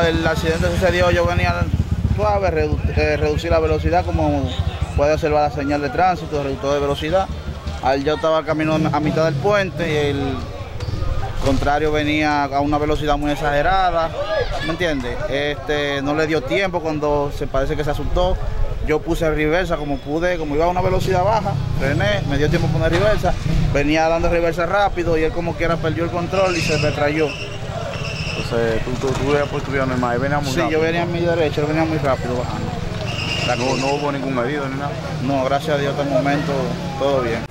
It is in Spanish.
el accidente sucedió, yo venía suave, reducir la velocidad como puede observar la señal de tránsito, reductor de velocidad. Yo estaba camino a mitad del puente y el contrario venía a una velocidad muy exagerada, ¿me entiendes? No le dio tiempo cuando parece que se asustó. Yo puse reversa como pude, como iba a una velocidad baja, frené, me dio tiempo poner reversa, venía dando reversa rápido y él como quiera perdió el control y se retrayó. Entonces tú venías por tu vía normal y venía muy rápido. Sí, yo venía a mi derecha, él venía muy rápido bajando. No hubo ningún herido ni nada. No, gracias a Dios hasta el momento todo bien.